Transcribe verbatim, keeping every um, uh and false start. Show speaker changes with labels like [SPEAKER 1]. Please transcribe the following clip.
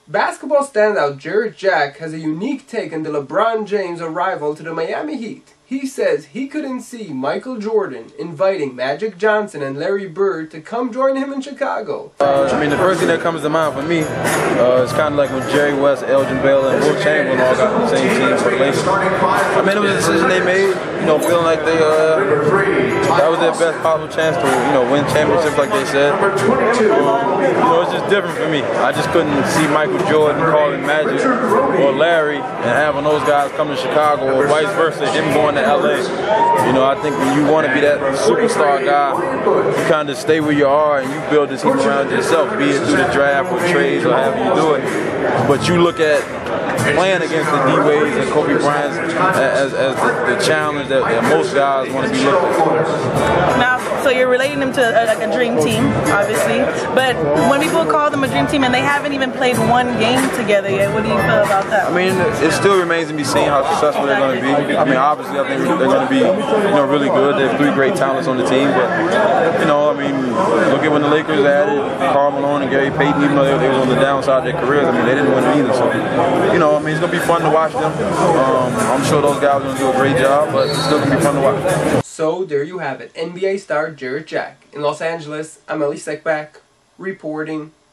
[SPEAKER 1] Basketball standout Jarrett Jack has a unique take on the LeBron James arrival to the Miami Heat. He says he couldn't see Michael Jordan inviting Magic Johnson and Larry Bird to come join him in Chicago.
[SPEAKER 2] Uh, I mean, the first thing that comes to mind for me uh, is kind of like when Jerry West, Elgin Baylor, and Wilt Chamberlain all got the same team for the Lakers. I mean, it was a decision they made, you know, feeling like they, uh, that was their best possible chance to, you know, win championships like they said. Um, you know, it's just different for me. I just couldn't see Michael Jordan calling Magic or Larry and having those guys come to Chicago, or vice versa, him going to L A. You know, I think when you want to be that superstar guy, you kind of stay where you are and you build this team around yourself, be it through the draft or trades or however you do it. But you look at playing against the D-Wades and Kobe Bryants as, as the, the challenge that, that most guys want to be looked at.
[SPEAKER 3] Now, so you're relating them to a, like a dream team, obviously, but when people call them a dream team and they haven't even played one game together yet, what do you feel about that?
[SPEAKER 2] I mean, it still remains to be seen how successful they're going to be. I mean, obviously, I think they're going to be, you know, really good. They have three great talents on the team, but, you know, I mean, look at when the Lakers added Karl Malone and Gary Payton, even though they, they were on the downside of their careers, I mean, they didn't win either, so, you know, I mean, it's going to be fun to watch them. Um, I'm sure those guys are going to do a great job, but it's still going to be fun to watch.
[SPEAKER 1] So, there you have it. N B A star Jarrett Jack. In Los Angeles, I'm Elie Seckbach, reporting.